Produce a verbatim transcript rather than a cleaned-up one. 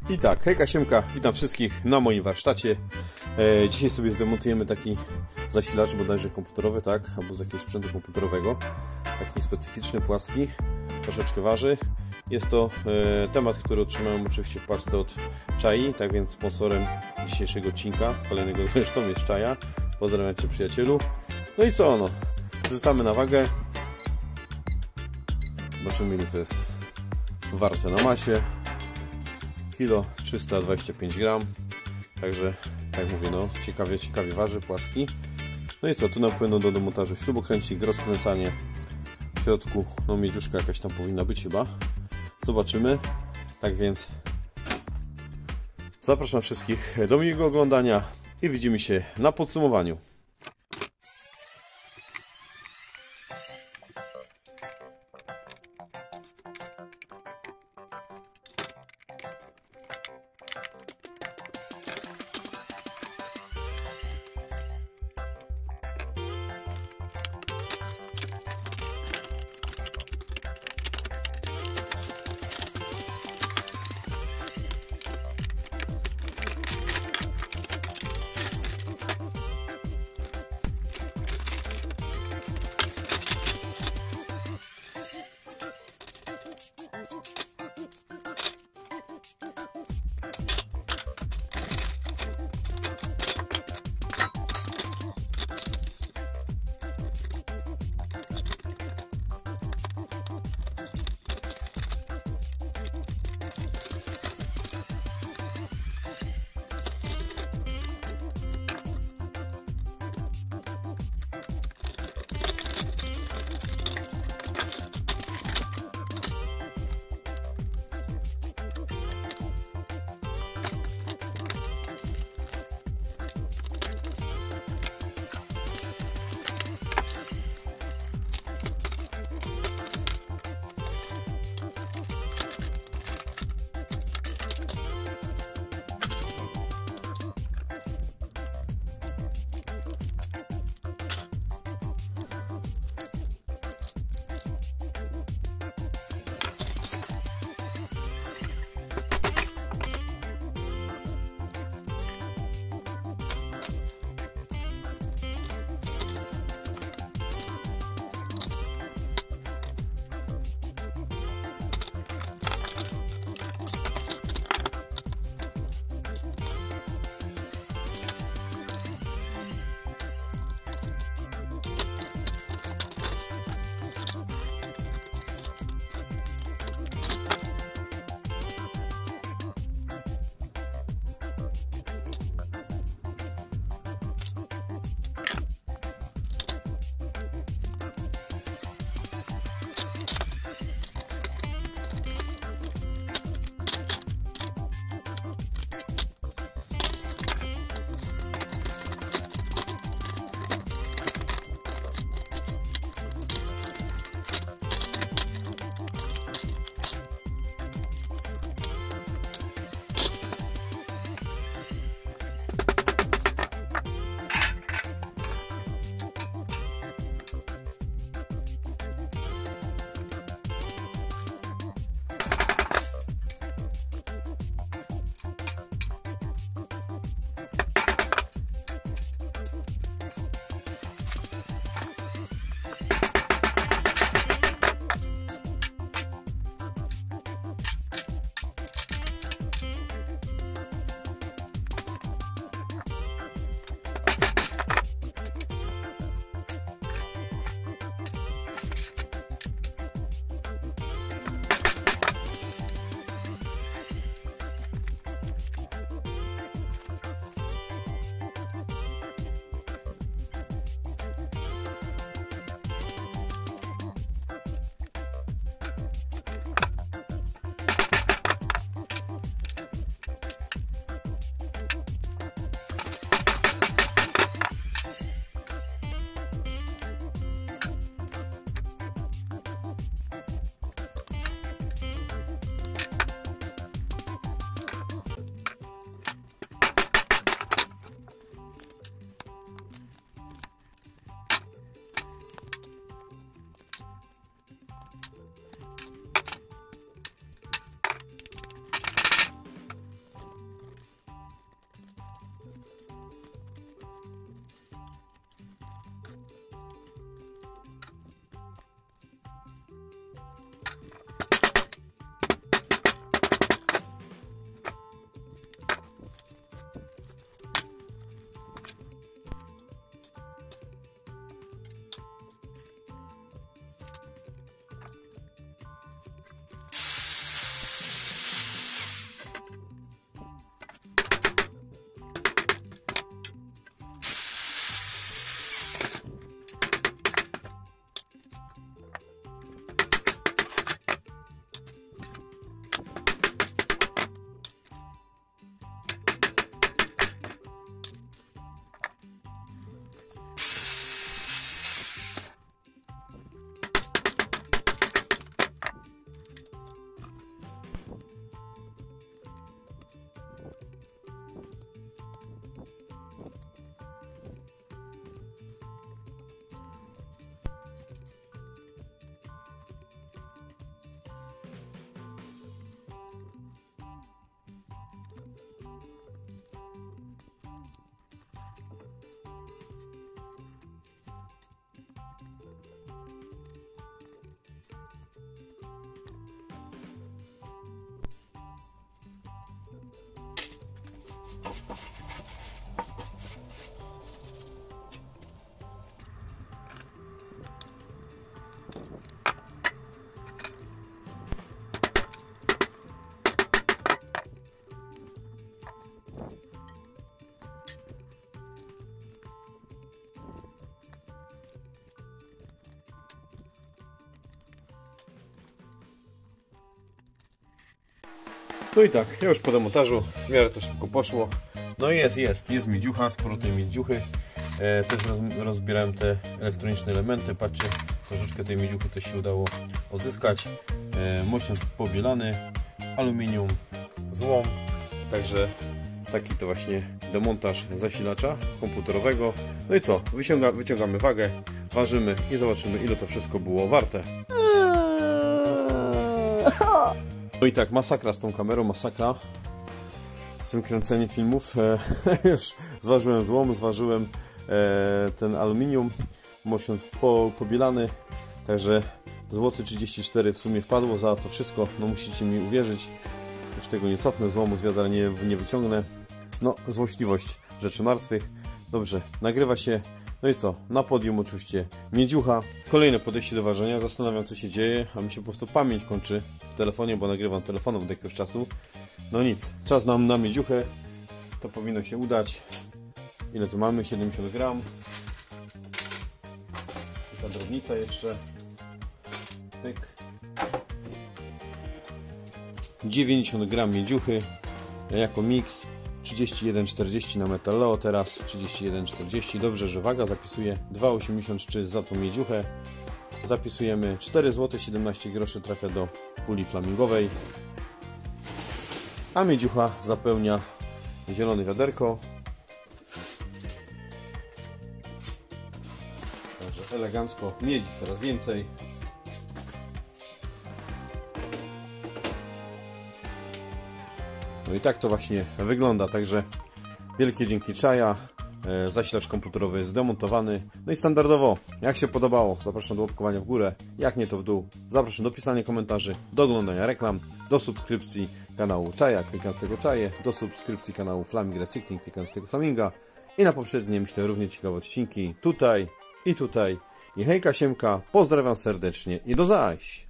I tak, hejka siemka, witam wszystkich na moim warsztacie. E, dzisiaj sobie zdemontujemy taki zasilacz bodajże komputerowy, tak? Albo z jakiegoś sprzętu komputerowego. Taki specyficzny, płaski, troszeczkę waży. Jest to e, temat, który otrzymałem oczywiście w parce od Czai, tak więc sponsorem dzisiejszego odcinka, kolejnego zresztą, jest Czaja. Pozdrawiam Cię, przyjacielu. No i co ono? Wrzucamy na wagę. Zobaczymy, ile to jest warte na masie. Kilo trzysta dwadzieścia pięć gram. Także, tak mówię, no, ciekawie, ciekawie waży, płaski. No i co, tu nam płyną do demontażu śrubokręcik, rozkręcanie. W środku, no, miedziuszka jakaś tam powinna być chyba. Zobaczymy. Tak więc zapraszam wszystkich do miłego oglądania i widzimy się na podsumowaniu. No i tak, ja już po demontażu, w miarę to szybko poszło. No i jest, jest, jest miedziucha, sporo tej miedziuchy. E, też roz, rozbierałem te elektroniczne elementy, patrzcie, troszeczkę tej miedziuchy też się udało odzyskać. E, mocno pobielany, aluminium, złom, także taki to właśnie demontaż zasilacza komputerowego. No i co, Wyciąga, wyciągamy wagę, ważymy i zobaczymy, ile to wszystko było warte. No i tak, masakra z tą kamerą, masakra z tym kręceniem filmów. E, już zważyłem złom, zważyłem e, ten aluminium, mocno po, pobielany, także złoty trzydzieści cztery w sumie wpadło za to wszystko, no musicie mi uwierzyć, już tego nie cofnę, złomu z wiadra nie, nie wyciągnę. No, złośliwość rzeczy martwych. Dobrze, nagrywa się. No i co? Na podium oczywiście miedziucha. Kolejne podejście do ważenia. Zastanawiam, co się dzieje, a mi się po prostu pamięć kończy w telefonie, bo nagrywam telefonem od jakiegoś czasu. No nic, czas nam na miedziuchę. To powinno się udać. Ile tu mamy? siedemdziesiąt gram. Ta drobnica jeszcze. Pyk. dziewięćdziesiąt gram miedziuchy. Jako miks. trzydzieści jeden czterdzieści na Metalleo, teraz trzydzieści jeden czterdzieści. Dobrze, że waga zapisuje dwa osiemdziesiąt trzy za tą miedziuchę. Zapisujemy cztery złote siedemnaście groszy, trafia do puli flamingowej. A miedziucha zapełnia zielone wiaderko. Także elegancko, miedzi coraz więcej. No i tak to właśnie wygląda, także wielkie dzięki Czaja, e, zasilacz komputerowy jest zdemontowany. No i standardowo, jak się podobało, zapraszam do łapkowania w górę, jak nie to w dół, zapraszam do pisania komentarzy, do oglądania reklam, do subskrypcji kanału Czaja, klikając tego Czaje, do subskrypcji kanału Flaming Recycling, klikając tego Flaminga i na poprzednie, myślę, równie ciekawe odcinki tutaj i tutaj. I hejka siemka, pozdrawiam serdecznie i do zaś!